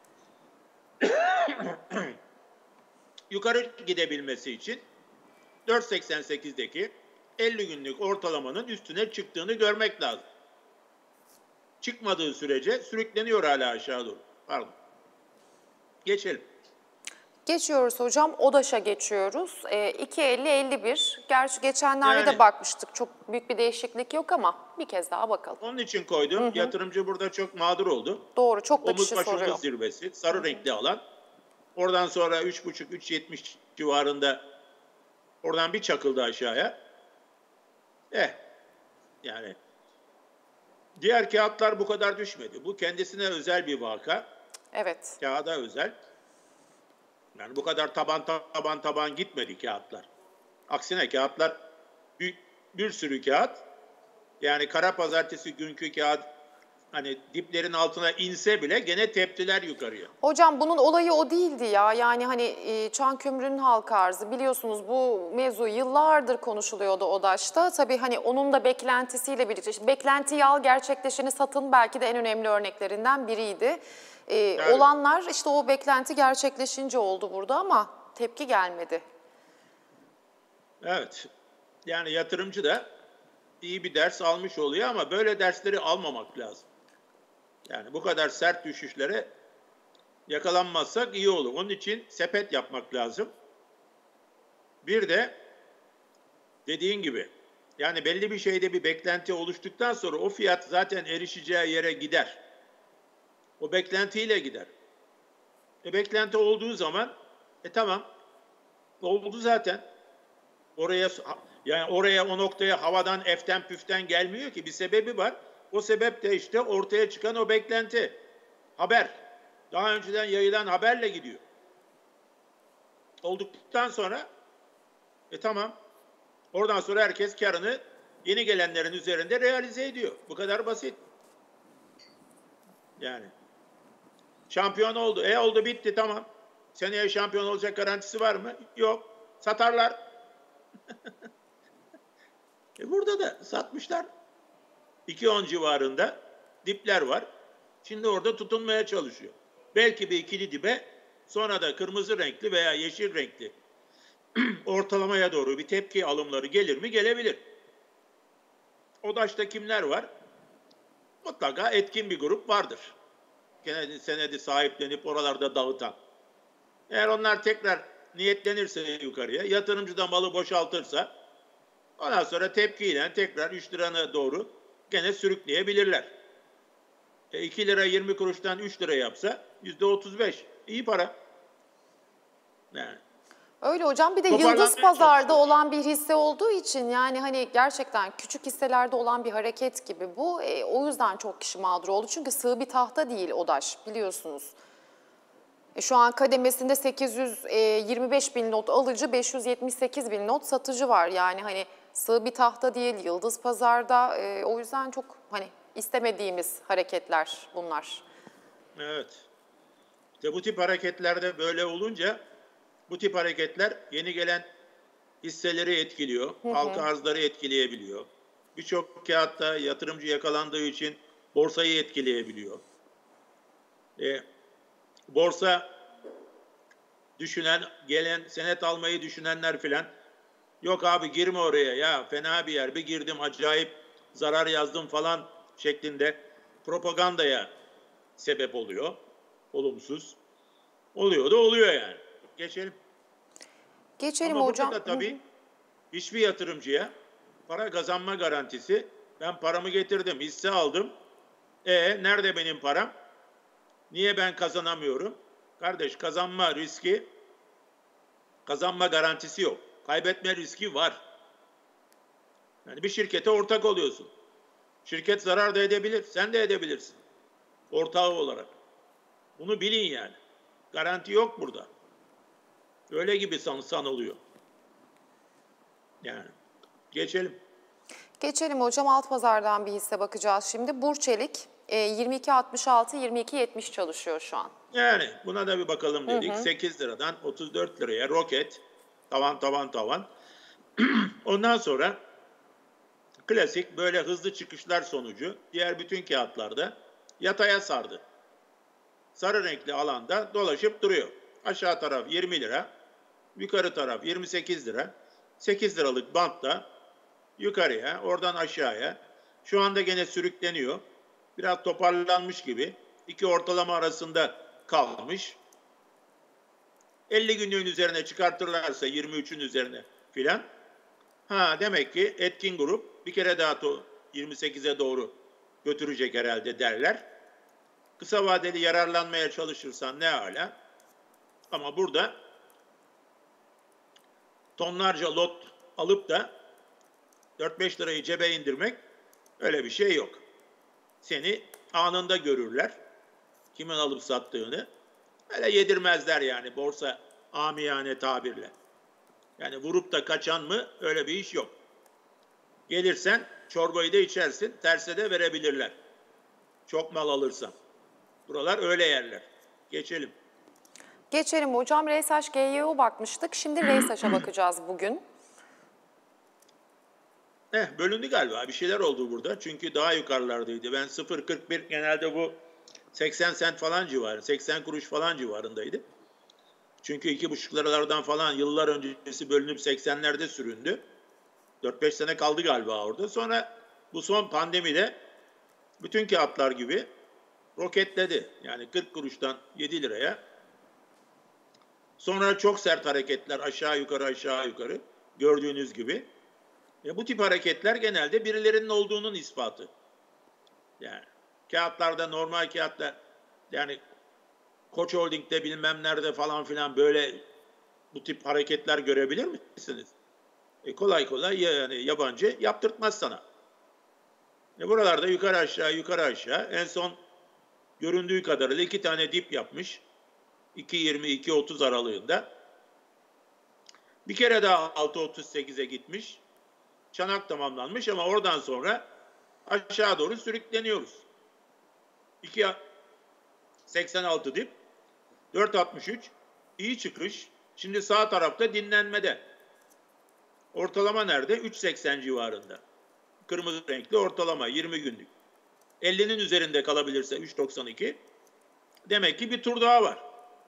Yukarı gidebilmesi için dört seksen sekizdeki elli günlük ortalamanın üstüne çıktığını görmek lazım. Çıkmadığı sürece sürükleniyor hala aşağı doğru. Pardon. Geçelim. Geçiyoruz hocam. ODAŞ'a geçiyoruz. E, iki elli elli bir. Gerçi geçenlerde Yani- de bakmıştık. Çok büyük bir değişiklik yok ama bir kez daha bakalım. Onun için koydum. Yatırımcı burada çok mağdur oldu. Doğru, çok da Omuz kişi başımız soruyor. zirvesi. Sarı renkli alan. Oradan sonra üç buçuk üç yetmiş civarında oradan bir çakıldı aşağıya. Eh yani diğer kağıtlar bu kadar düşmedi. Bu kendisine özel bir vaka. Evet. Kağıda özel. Yani bu kadar taban taban taban gitmedi kağıtlar. Aksine kağıtlar bir, bir sürü kağıt. Yani kara pazartesi günkü kağıt hani diplerin altına inse bile gene teptiler yukarıya. Hocam bunun olayı o değildi ya. Yani hani e, çan kömürünün halka arzı. Biliyorsunuz bu mevzu yıllardır konuşuluyordu ODAŞ'ta. Tabii hani onun da beklentisiyle birlikte. İşte beklentiyi al, gerçekleşeni satın belki de en önemli örneklerinden biriydi. E, Yani- Olanlar işte o beklenti gerçekleşince oldu burada ama tepki gelmedi. Evet. Yani yatırımcı da iyi bir ders almış oluyor ama böyle dersleri almamak lazım. Yani bu kadar sert düşüşlere yakalanmazsak iyi olur. Onun için sepet yapmak lazım. Bir de dediğin gibi yani belli bir şeyde bir beklenti oluştuktan sonra o fiyat zaten erişeceği yere gider. O beklentiyle gider. E beklenti olduğu zaman E tamam. Oldu zaten. Oraya yani oraya o noktaya havadan eften püften gelmiyor ki, bir sebebi var. O sebep de işte ortaya çıkan o beklenti. Haber. Daha önceden yayılan haberle gidiyor. Olduktan sonra e tamam. Oradan sonra herkes karını yeni gelenlerin üzerinde realize ediyor. Bu kadar basit. Yani. Şampiyon oldu. E oldu, bitti, tamam. Seneye şampiyon olacak garantisi var mı? Yok. Satarlar. e burada da satmışlar. iki on civarında dipler var. Şimdi orada tutunmaya çalışıyor. Belki bir ikili dibe, sonra da kırmızı renkli veya yeşil renkli ortalamaya doğru bir tepki alımları gelir mi? Gelebilir. ODAŞ'ta kimler var? Mutlaka etkin bir grup vardır. Gene senedi sahiplenip oralarda dağıtan. Eğer onlar tekrar niyetlenirse yukarıya, yatırımcı da malı boşaltırsa, ondan sonra tepkiyle tekrar üç lirana doğru gene sürükleyebilirler. E iki lira yirmi kuruştan üç lira yapsa yüzde otuz beş. İyi para. Yani. Öyle hocam, bir de yıldız pazarda olan bir hisse olduğu için, yani hani gerçekten küçük hisselerde olan bir hareket gibi bu. E, o yüzden çok kişi mağdur oldu. Çünkü sığ bir tahta değil ODAŞ, biliyorsunuz. E, şu an kademesinde sekiz yüz yirmi beş bin not alıcı, beş yüz yetmiş sekiz bin not satıcı var. Yani hani sığ bir tahta değil, yıldız pazarda. E, o yüzden çok hani istemediğimiz hareketler bunlar. Evet. İşte bu tip hareketlerde böyle olunca, bu tip hareketler yeni gelen hisseleri etkiliyor, hı hı. halka arzları etkileyebiliyor. Birçok kağıtta yatırımcı yakalandığı için borsayı etkileyebiliyor. E, borsa düşünen, gelen senet almayı düşünenler filan, yok abi girme oraya ya, fena bir yer, bir girdim acayip zarar yazdım falan şeklinde propagandaya sebep oluyor. Olumsuz. Oluyor da oluyor yani. Geçelim. Geçelim Ama hocam. burada da tabii hiçbir yatırımcıya para kazanma garantisi, ben paramı getirdim, hisse aldım. E nerede benim param? Niye ben kazanamıyorum? Kardeş, kazanma riski, kazanma garantisi yok. Kaybetme riski var. Yani bir şirkete ortak oluyorsun. Şirket zarar da edebilir, sen de edebilirsin. Ortağı olarak. Bunu bilin yani. Garanti yok burada. Öyle gibi san, sanılıyor. Yani geçelim. Geçelim hocam, alt pazardan bir hisse bakacağız şimdi. Burçelik yirmi iki altmış altı yirmi iki yetmiş çalışıyor şu an. Yani buna da bir bakalım dedik. Hı hı. sekiz liradan otuz dört liraya roket. Tavan tavan tavan. Ondan sonra klasik böyle hızlı çıkışlar sonucu diğer bütün kağıtlarda yataya sardı. Sarı renkli alanda dolaşıp duruyor. Aşağı taraf yirmi lira, yukarı taraf yirmi sekiz lira. sekiz liralık bantta yukarıya, oradan aşağıya. Şu anda gene sürükleniyor. Biraz toparlanmış gibi. İki ortalama arasında kalmış. elli günlüğün üzerine çıkartırlarsa yirmi üçün üzerine filan. Ha demek ki etkin grup bir kere daha yirmi sekize doğru götürecek herhalde derler. Kısa vadeli yararlanmaya çalışırsan ne hala. Ama burada tonlarca lot alıp da dört beş lirayı cebe indirmek, öyle bir şey yok. Seni anında görürler. Kimin alıp sattığını. Öyle yedirmezler yani, borsa amiyane tabirle. Yani vurup da kaçan mı, öyle bir iş yok. Gelirsen çorbayı da içersin, terse de verebilirler. Çok mal alırsan. Buralar öyle yerler. Geçelim. Geçelim hocam. RESAŞ G Y O bakmıştık. Şimdi RESAŞ'a bakacağız bugün. Eh, bölündü galiba. Bir şeyler oldu burada. Çünkü daha yukarılardaydı. Ben sıfır virgül kırk bir, genelde bu seksen sent falan civarı, seksen kuruş falan civarındaydı. Çünkü iki buçuk liralardan falan yıllar öncesi bölünüp seksenlerde süründü. dört beş sene kaldı galiba orada. Sonra bu son pandemide bütün kağıtlar gibi roketledi. Yani kırk kuruştan yedi liraya. Sonra çok sert hareketler, aşağı yukarı aşağı yukarı, gördüğünüz gibi. E bu tip hareketler genelde birilerinin olduğunun ispatı. Yani kağıtlarda, normal kağıtlar, yani Koç Holding'de bilmem nerede falan filan böyle bu tip hareketler görebilir misiniz? E kolay kolay yani yabancı yaptırtmaz sana. E buralarda yukarı aşağı yukarı aşağı en son göründüğü kadarıyla iki tane dip yapmış. iki yirmi iki otuz aralığında. Bir kere daha altı otuz sekize gitmiş. Çanak tamamlanmış ama oradan sonra aşağı doğru sürükleniyoruz. iki seksen altı dip, dört altmış üç iyi çıkış. Şimdi sağ tarafta dinlenmede. Ortalama nerede? üç seksen civarında. Kırmızı renkli ortalama yirmi günlük. ellinin üzerinde kalabilirse üç doksan iki. Demek ki bir tur daha var.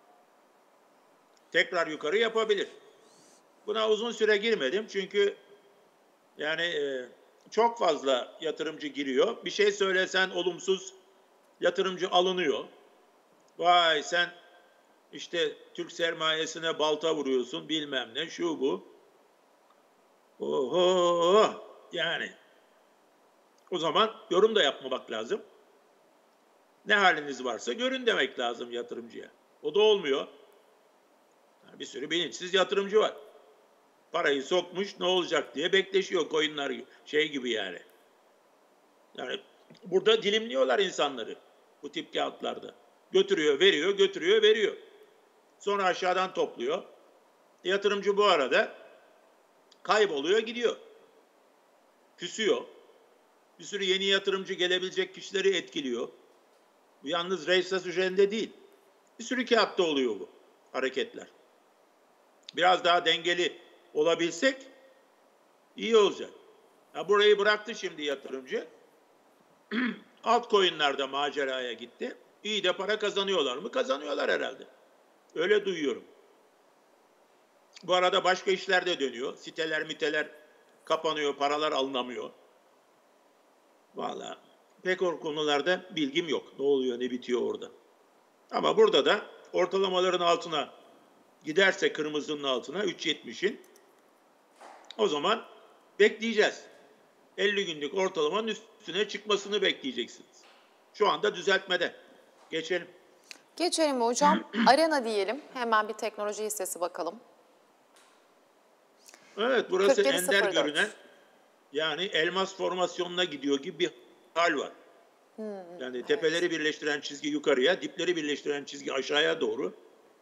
Tekrar yukarı yapabilir. Buna uzun süre girmedim çünkü yani e, çok fazla yatırımcı giriyor. Bir şey söylesen olumsuz yatırımcı alınıyor. Vay sen işte Türk sermayesine balta vuruyorsun bilmem ne şu bu. Oho yani o zaman yorum da yapmamak lazım. Ne haliniz varsa görün demek lazım yatırımcıya. O da olmuyor. Yani bir sürü bilinçsiz yatırımcı var. Parayı sokmuş ne olacak diye bekleşiyor coinler şey gibi yani. Yani burada dilimliyorlar insanları bu tip kağıtlarda. Götürüyor, veriyor, götürüyor, veriyor. Sonra aşağıdan topluyor. Yatırımcı bu arada kayboluyor, gidiyor. Küsüyor. Bir sürü yeni yatırımcı gelebilecek kişileri etkiliyor. Bu yalnız Reysas üzerinde değil. Bir sürü kağıtta oluyor bu hareketler. Biraz daha dengeli olabilsek iyi olacak. Ya burayı bıraktı şimdi yatırımcı. Altcoin'lerde maceraya gitti. İyi de para kazanıyorlar mı? Kazanıyorlar herhalde. Öyle duyuyorum. Bu arada başka işler de dönüyor. Siteler miteler kapanıyor, paralar alınamıyor. Vallahi pek o konularda bilgim yok. Ne oluyor, ne bitiyor orada. Ama burada da ortalamaların altına giderse kırmızının altına üç yetmişin o zaman bekleyeceğiz. elli günlük ortalamanın üstüne çıkmasını bekleyeceksiniz. Şu anda düzeltmede. Geçelim. Geçelim hocam. Arena diyelim. Hemen bir teknoloji hissesi bakalım. Evet burası kırk yedi ender sıfır dört. görünen yani elmas formasyonuna gidiyor gibi bir hal var. Hmm, yani evet. tepeleri birleştiren çizgi yukarıya, dipleri birleştiren çizgi aşağıya doğru.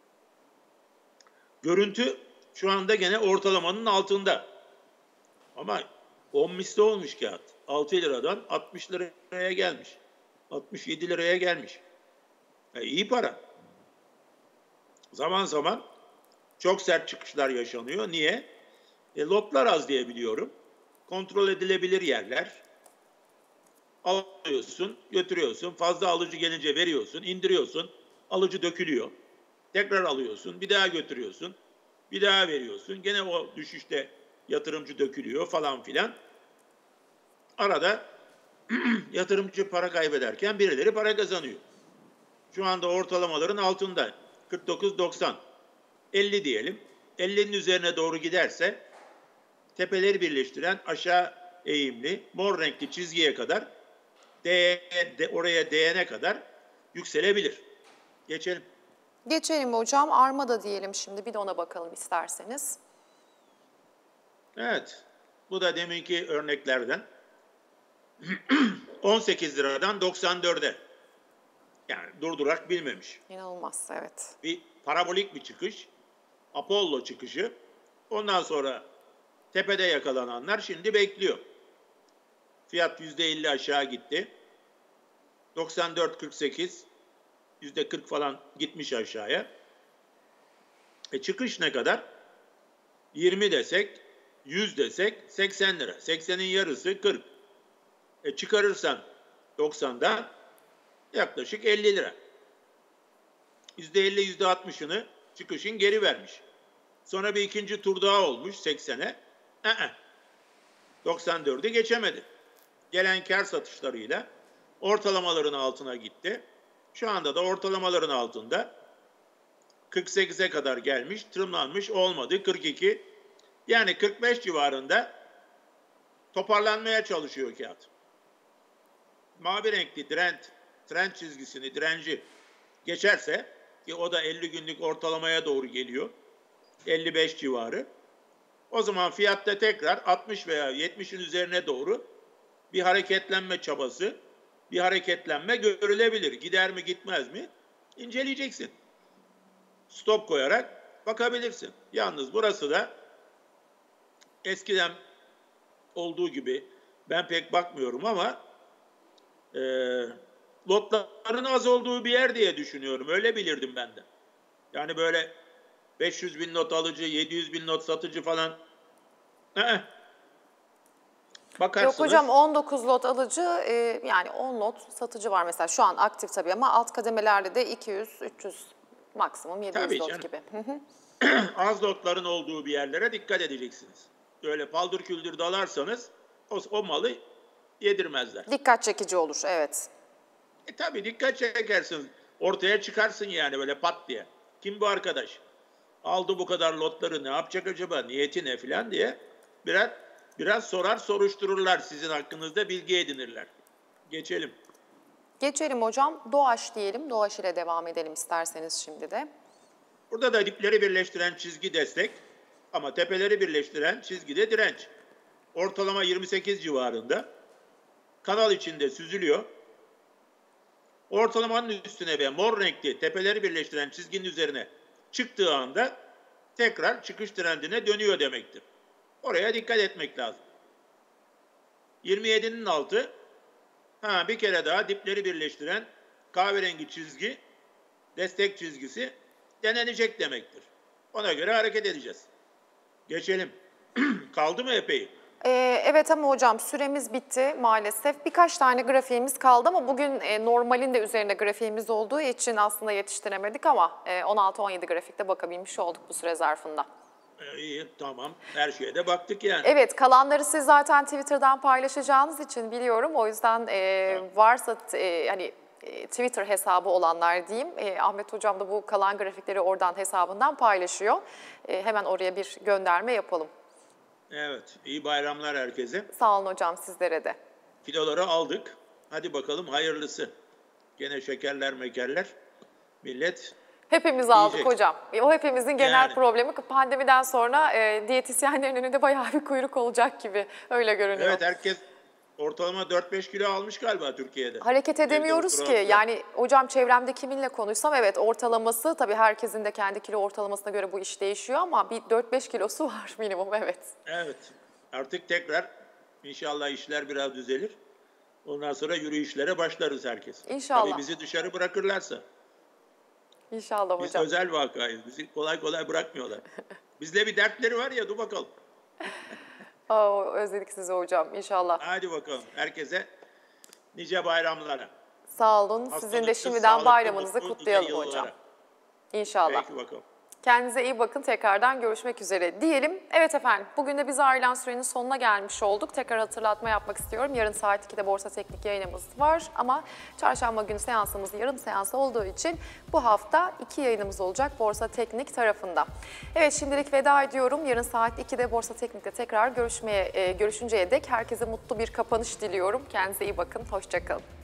Görüntü şu anda gene ortalamanın altında. Ama on misli olmuş kağıt. altı liradan altmış liraya gelmiş. altmış yedi liraya gelmiş. E, iyi para. Zaman zaman çok sert çıkışlar yaşanıyor. Niye? E, lotlar az diye biliyorum. Kontrol edilebilir yerler. Alıyorsun, götürüyorsun. Fazla alıcı gelince veriyorsun, indiriyorsun. Alıcı dökülüyor. Tekrar alıyorsun, bir daha götürüyorsun. Bir daha veriyorsun. Gene o düşüşte yatırımcı dökülüyor falan filan. Arada yatırımcı para kaybederken birileri para kazanıyor. Şu anda ortalamaların altında. kırk dokuz doksan. elli diyelim. ellinin üzerine doğru giderse tepeleri birleştiren aşağı eğimli mor renkli çizgiye kadar de, de, oraya değene kadar yükselebilir. Geçelim. Geçelim hocam. Armada diyelim şimdi. Bir de ona bakalım isterseniz. Evet. Bu da deminki örneklerden. on sekiz liradan doksan dörde. Yani durdurak bilmemiş. İnanılmaz, evet. Bir parabolik bir çıkış. Apollo çıkışı. Ondan sonra tepede yakalananlar şimdi bekliyor. Fiyat yüzde elli aşağı gitti. doksan dört kırk sekiz yüzde kırk falan gitmiş aşağıya. E çıkış ne kadar? yirmi desek, yüz desek seksen lira. seksenin yarısı kırk. E çıkarırsan doksandan yaklaşık elli lira. yüzde elli yüzde altmışını çıkışın geri vermiş. Sonra bir ikinci tur daha olmuş seksene. Ee, doksan dördü geçemedi. Gelen kar satışlarıyla ortalamaların altına gitti. Şu anda da ortalamaların altında kırk sekize kadar gelmiş, tırmanmış, olmadı. kırk iki, yani kırk beş civarında toparlanmaya çalışıyor kağıt. Mavi renkli trend, trend çizgisini, direnci geçerse ki o da elli günlük ortalamaya doğru geliyor. elli beş civarı. O zaman fiyatta tekrar altmış veya yetmişin üzerine doğru bir hareketlenme çabası, bir hareketlenme görülebilir. Gider mi gitmez mi? İnceleyeceksin. Stop koyarak bakabilirsin. Yalnız burası da eskiden olduğu gibi ben pek bakmıyorum ama e, lotların az olduğu bir yer diye düşünüyorum. Öyle bilirdim ben de. Yani böyle beş yüz bin not alıcı, yedi yüz bin not satıcı falan. Ee, bakarsınız. Yok hocam, on dokuz lot alıcı, e, yani on lot satıcı var mesela. Şu an aktif tabii ama alt kademelerde de iki yüz, üç yüz, maksimum yedi yüz Tabii lot canım. gibi. Hı hı. Az lotların olduğu bir yerlere dikkat edeceksiniz. Öyle paldır küldür dalarsanız o, o malı yedirmezler. Dikkat çekici olur, evet. E tabii dikkat çekersin. Ortaya çıkarsın yani böyle pat diye. Kim bu arkadaş? Aldı bu kadar lotları, ne yapacak acaba? Niyeti ne filan diye biraz biraz sorar soruştururlar, sizin hakkınızda bilgi edinirler. Geçelim. Geçelim hocam. Doğaç diyelim. Doğaç ile devam edelim isterseniz şimdi de. Burada da dipleri birleştiren çizgi destek ama tepeleri birleştiren çizgi de direnç. Ortalama yirmi sekiz civarında. Kanal içinde süzülüyor. Ortalamanın üstüne ve mor renkli tepeleri birleştiren çizginin üzerine çıktığı anda tekrar çıkış trendine dönüyor demektir. Oraya dikkat etmek lazım. yirmi yedinin altı, ha bir kere daha dipleri birleştiren kahverengi çizgi, destek çizgisi denenecek demektir. Ona göre hareket edeceğiz. Geçelim. Kaldı mı epey? Ee, evet ama hocam süremiz bitti maalesef. Birkaç tane grafiğimiz kaldı ama bugün e, normalin de üzerinde grafiğimiz olduğu için aslında yetiştiremedik ama e, on altı on yedi grafikte bakabilmiş olduk bu süre zarfında. Ee, iyi, tamam. Her şeye de baktık yani. Evet, kalanları siz zaten Twitter'dan paylaşacağınız için biliyorum. O yüzden e, varsa e, hani e, Twitter hesabı olanlar diyeyim. E, Ahmet Hocam da bu kalan grafikleri oradan hesabından paylaşıyor. E, hemen oraya bir gönderme yapalım. Evet, iyi bayramlar herkese. Sağ olun hocam, sizlere de. Kiloları aldık. Hadi bakalım hayırlısı. Gene şekerler mekerler. Millet Hepimiz aldık yiyecek. hocam. E, o hepimizin genel Yani. problemi. Pandemiden sonra e, diyetisyenlerin önünde bayağı bir kuyruk olacak gibi. Öyle görünüyor. Evet, herkes ortalama dört beş kilo almış galiba Türkiye'de. Hareket edemiyoruz Evde ki. otura otura. Yani hocam çevremde kiminle konuşsam evet ortalaması, tabii herkesin de kendi kilo ortalamasına göre bu iş değişiyor ama bir dört beş kilosu var minimum, evet. Evet. Artık tekrar inşallah işler biraz düzelir. Ondan sonra yürüyüşlere başlarız herkes. İnşallah. Tabii bizi dışarı bırakırlarsa. İnşallah Biz hocam. özel vakayız. Bizi kolay kolay bırakmıyorlar. Bizde bir dertleri var ya, dur bakalım. Aa, özledik sizi hocam inşallah. Hadi bakalım. Herkese nice bayramlara. Sağ olun. Sizin de Hastalıksız, şimdiden sağlıklı, bayramınızı mutlu, nice kutlayalım yıllara. hocam. İnşallah. Peki bakalım. Kendinize iyi bakın. Tekrardan görüşmek üzere diyelim. Evet efendim, bugün de bize ayrılan sürenin sonuna gelmiş olduk. Tekrar hatırlatma yapmak istiyorum. Yarın saat ikide Borsa Teknik yayınımız var ama çarşamba günü seansımız yarım seans olduğu için bu hafta iki yayınımız olacak Borsa Teknik tarafında. Evet, şimdilik veda ediyorum. Yarın saat ikide Borsa Teknik'te tekrar görüşmeye e, görüşünceye dek herkese mutlu bir kapanış diliyorum. Kendinize iyi bakın. Hoşça kalın.